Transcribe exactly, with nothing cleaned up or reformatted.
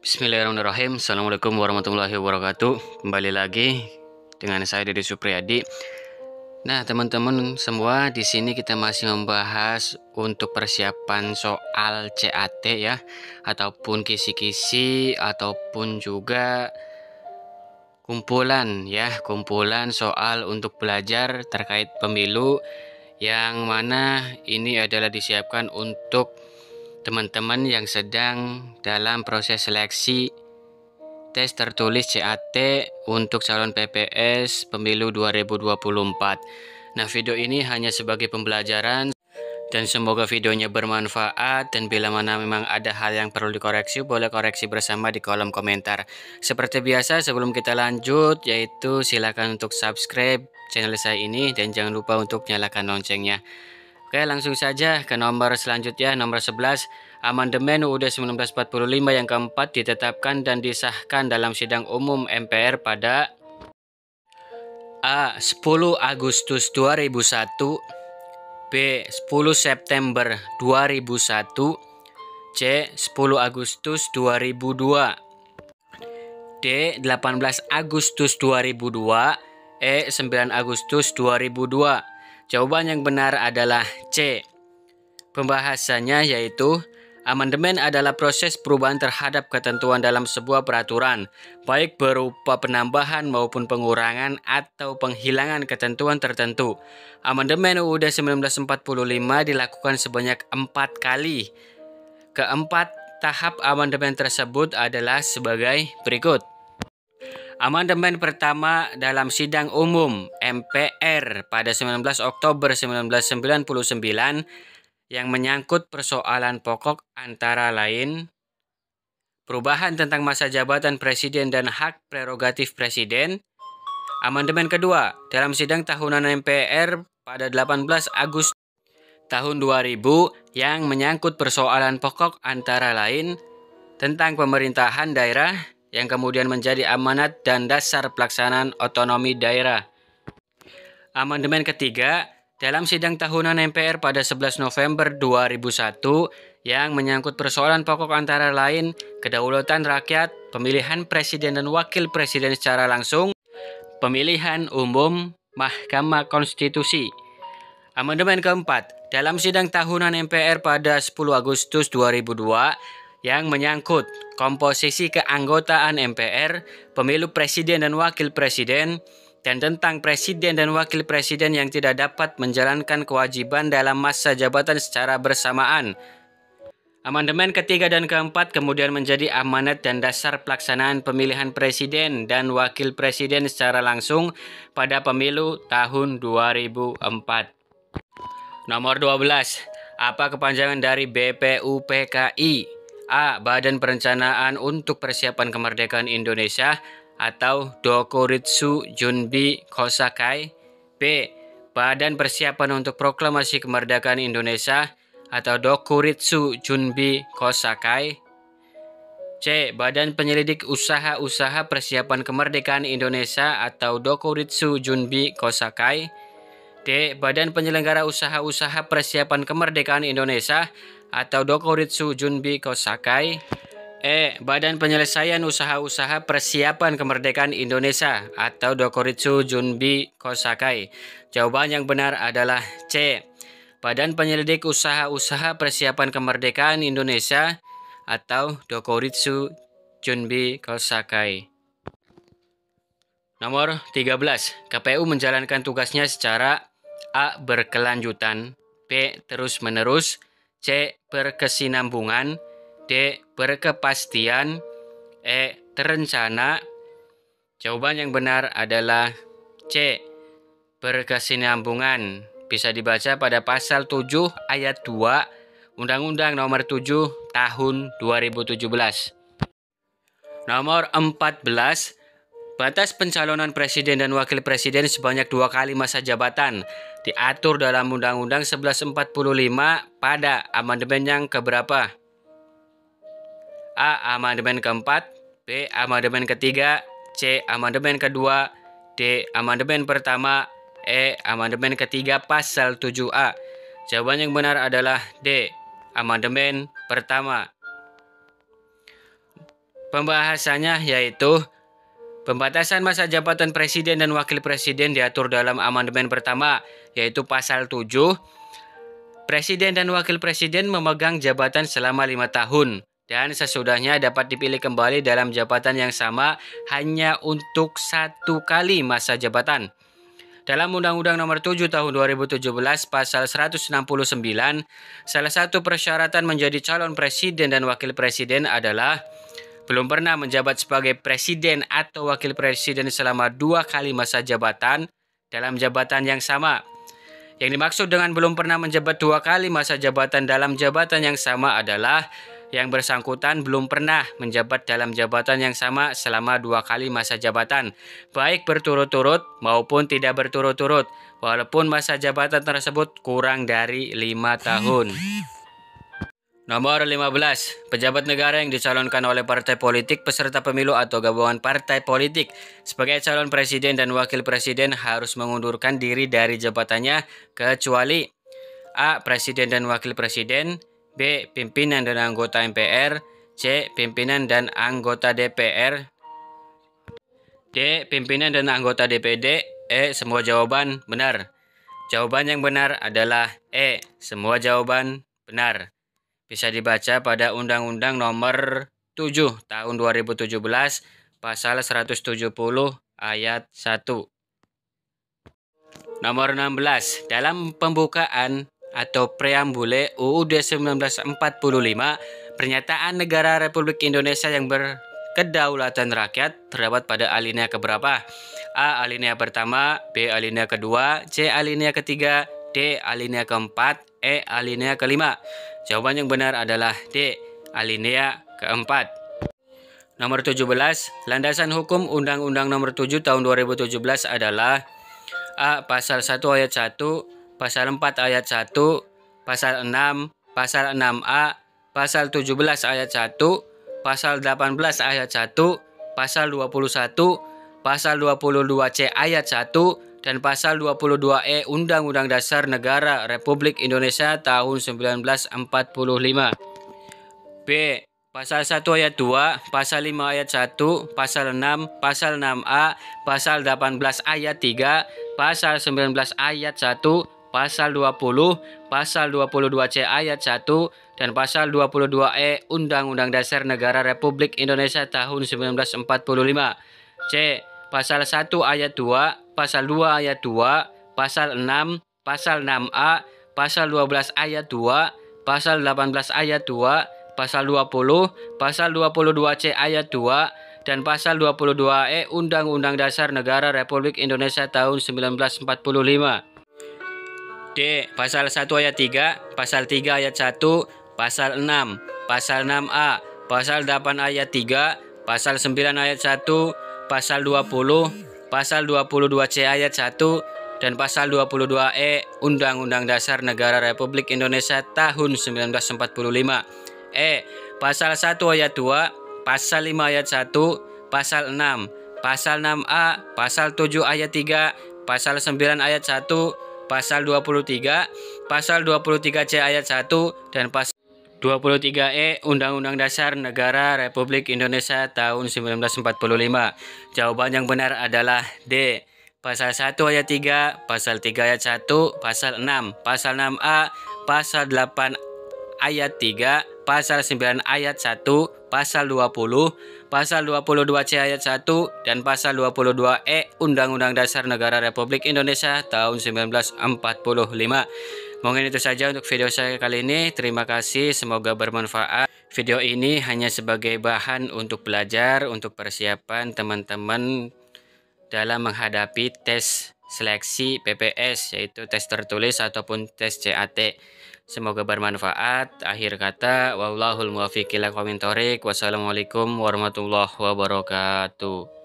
Bismillahirrahmanirrahim. Assalamualaikum warahmatullahi wabarakatuh. Kembali lagi dengan saya Deddy Supriyadi. Nah, teman-teman semua, di sini kita masih membahas untuk persiapan soal C A T ya, ataupun kisi-kisi ataupun juga kumpulan ya, kumpulan soal untuk belajar terkait pemilu yang mana ini adalah disiapkan untuk teman-teman yang sedang dalam proses seleksi tes tertulis C A T untuk calon P P S pemilu dua ribu dua puluh empat. Nah, video ini hanya sebagai pembelajaran dan semoga videonya bermanfaat, dan bila mana memang ada hal yang perlu dikoreksi, boleh koreksi bersama di kolom komentar. Seperti biasa, sebelum kita lanjut, yaitu silakan untuk subscribe channel saya ini dan jangan lupa untuk nyalakan loncengnya. Oke, langsung saja ke nomor selanjutnya, nomor sebelas. Amandemen U U D seribu sembilan ratus empat puluh lima yang keempat ditetapkan dan disahkan dalam sidang umum M P R pada A. sepuluh Agustus dua ribu satu, B. sepuluh September dua ribu satu, C. sepuluh Agustus dua ribu dua, D. delapan belas Agustus dua ribu dua, E. sembilan Agustus dua ribu dua. Jawaban yang benar adalah C. Pembahasannya yaitu amandemen adalah proses perubahan terhadap ketentuan dalam sebuah peraturan, baik berupa penambahan maupun pengurangan atau penghilangan ketentuan tertentu. Amandemen U U D seribu sembilan ratus empat puluh lima dilakukan sebanyak empat kali. Keempat tahap amandemen tersebut adalah sebagai berikut. Amandemen pertama dalam sidang umum M P R pada sembilan belas Oktober seribu sembilan ratus sembilan puluh sembilan yang menyangkut persoalan pokok antara lain perubahan tentang masa jabatan presiden dan hak prerogatif presiden. Amandemen kedua dalam sidang tahunan M P R pada delapan belas Agustus tahun dua ribu yang menyangkut persoalan pokok antara lain tentang pemerintahan daerah yang kemudian menjadi amanat dan dasar pelaksanaan otonomi daerah. Amandemen ketiga dalam sidang tahunan M P R pada sebelas November dua ribu satu yang menyangkut persoalan pokok antara lain kedaulatan rakyat, pemilihan presiden dan wakil presiden secara langsung, pemilihan umum, Mahkamah Konstitusi. Amandemen keempat dalam sidang tahunan M P R pada sepuluh Agustus dua ribu dua yang menyangkut komposisi keanggotaan M P R, pemilu presiden dan wakil presiden, dan tentang presiden dan wakil presiden yang tidak dapat menjalankan kewajiban dalam masa jabatan secara bersamaan. Amandemen ketiga dan keempat kemudian menjadi amanat dan dasar pelaksanaan pemilihan presiden dan wakil presiden secara langsung pada pemilu tahun dua ribu empat. Nomor dua belas. Apa kepanjangan dari B P U P K I? A. Badan Perencanaan untuk Persiapan Kemerdekaan Indonesia atau Dokuritsu Junbi Kosakai. B. Badan Persiapan untuk Proklamasi Kemerdekaan Indonesia atau Dokuritsu Junbi Kosakai. C. Badan Penyelidik Usaha-Usaha Persiapan Kemerdekaan Indonesia atau Dokuritsu Junbi Kosakai. D. Badan Penyelenggara Usaha-Usaha Persiapan Kemerdekaan Indonesia atau Dokuritsu Junbi Kosakai. E. Badan Penyelesaian Usaha-Usaha Persiapan Kemerdekaan Indonesia atau Dokuritsu Junbi Kosakai. Jawaban yang benar adalah C. Badan Penyelidik Usaha-Usaha Persiapan Kemerdekaan Indonesia atau Dokuritsu Junbi Kosakai. Nomor tiga belas. K P U menjalankan tugasnya secara A. Berkelanjutan, B. Terus-menerus, C. Berkesinambungan, D. Berkepastian, E. Terencana. Jawaban yang benar adalah C. Berkesinambungan. Bisa dibaca pada pasal tujuh ayat dua Undang-Undang Nomor tujuh Tahun dua ribu tujuh belas. Nomor empat belas. Batas pencalonan presiden dan wakil presiden sebanyak dua kali masa jabatan diatur dalam Undang-Undang seribu sembilan ratus empat puluh lima pada amandemen yang keberapa? A. Amandemen keempat, B. Amandemen ketiga, C. Amandemen kedua, D. Amandemen pertama, E. Amandemen ketiga pasal tujuh A. Jawaban yang benar adalah D. Amandemen pertama. Pembahasannya yaitu pembatasan masa jabatan presiden dan wakil presiden diatur dalam amandemen pertama, yaitu pasal tujuh. Presiden dan wakil presiden memegang jabatan selama lima tahun dan sesudahnya dapat dipilih kembali dalam jabatan yang sama hanya untuk satu kali masa jabatan. Dalam Undang-Undang Nomor tujuh Tahun dua ribu tujuh belas Pasal seratus enam puluh sembilan, salah satu persyaratan menjadi calon presiden dan wakil presiden adalah belum pernah menjabat sebagai presiden atau wakil presiden selama dua kali masa jabatan dalam jabatan yang sama. Yang dimaksud dengan belum pernah menjabat dua kali masa jabatan dalam jabatan yang sama adalah yang bersangkutan belum pernah menjabat dalam jabatan yang sama selama dua kali masa jabatan, baik berturut-turut maupun tidak berturut-turut, walaupun masa jabatan tersebut kurang dari lima tahun. Nomor lima belas. Pejabat negara yang dicalonkan oleh partai politik, peserta pemilu atau gabungan partai politik sebagai calon presiden dan wakil presiden harus mengundurkan diri dari jabatannya kecuali A. Presiden dan wakil presiden, B. Pimpinan dan anggota M P R, C. Pimpinan dan anggota D P R, D. Pimpinan dan anggota D P D, E. Semua jawaban benar. Jawaban yang benar adalah E. Semua jawaban benar. Bisa dibaca pada Undang-Undang Nomor tujuh Tahun dua ribu tujuh belas Pasal seratus tujuh puluh Ayat satu. Nomor enam belas. Dalam pembukaan atau preambule U U D seribu sembilan ratus empat puluh lima, pernyataan negara Republik Indonesia yang berkedaulatan rakyat terdapat pada alinea keberapa? A. Alinea pertama, B. Alinea kedua, C. Alinea ketiga, D. Alinea keempat, E. Alinea kelima. Jawaban yang benar adalah D. Alinea keempat. Nomor tujuh belas. Landasan hukum Undang-Undang Nomor tujuh Tahun dua ribu tujuh belas adalah A. Pasal satu ayat satu, Pasal empat ayat satu, Pasal enam, Pasal enam A, Pasal tujuh belas ayat satu, Pasal delapan belas ayat satu, Pasal dua puluh satu, Pasal dua puluh dua C ayat satu, dan Pasal dua puluh dua E Undang-Undang Dasar Negara Republik Indonesia tahun seribu sembilan ratus empat puluh lima. B. Pasal satu ayat dua, Pasal lima ayat satu, Pasal enam, Pasal enam A, Pasal delapan belas ayat tiga, Pasal sembilan belas ayat satu, Pasal dua puluh, Pasal dua puluh dua C ayat satu, dan Pasal dua puluh dua E Undang-Undang Dasar Negara Republik Indonesia tahun seribu sembilan ratus empat puluh lima. C. Pasal satu ayat dua, Pasal dua ayat dua, Pasal enam, Pasal enam A, Pasal dua belas ayat dua, Pasal delapan belas ayat dua, Pasal dua puluh, Pasal dua puluh dua C ayat dua, dan Pasal dua puluh dua E Undang-Undang Dasar Negara Republik Indonesia tahun seribu sembilan ratus empat puluh lima. D. Pasal satu ayat tiga, Pasal tiga ayat satu, Pasal enam, Pasal enam A, Pasal delapan ayat tiga, Pasal sembilan ayat satu, Pasal dua puluh, Pasal dua puluh dua C ayat satu, dan Pasal dua puluh dua E Undang-Undang Dasar Negara Republik Indonesia tahun seribu sembilan ratus empat puluh lima. E. Pasal satu ayat dua, Pasal lima ayat satu, Pasal enam, Pasal enam A, Pasal tujuh ayat tiga, Pasal sembilan ayat satu, Pasal dua puluh tiga, Pasal dua puluh tiga C ayat satu, dan Pasal dua puluh tiga E Undang-Undang Dasar Negara Republik Indonesia tahun seribu sembilan ratus empat puluh lima. Jawaban yang benar adalah D. Pasal satu ayat tiga, Pasal tiga ayat satu, Pasal enam, Pasal enam A, Pasal delapan ayat tiga, Pasal sembilan ayat satu, Pasal dua puluh, Pasal dua puluh dua C ayat satu, dan Pasal dua puluh dua E Undang-Undang Dasar Negara Republik Indonesia tahun seribu sembilan ratus empat puluh lima. Mungkin itu saja untuk video saya kali ini. Terima kasih, semoga bermanfaat. Video ini hanya sebagai bahan untuk belajar, untuk persiapan teman-teman dalam menghadapi tes seleksi P P S, yaitu tes tertulis ataupun tes C A T. Semoga bermanfaat. Akhir kata, wallahul muwaffiq ila aqwamit thoriq. Wassalamualaikum warahmatullahi wabarakatuh.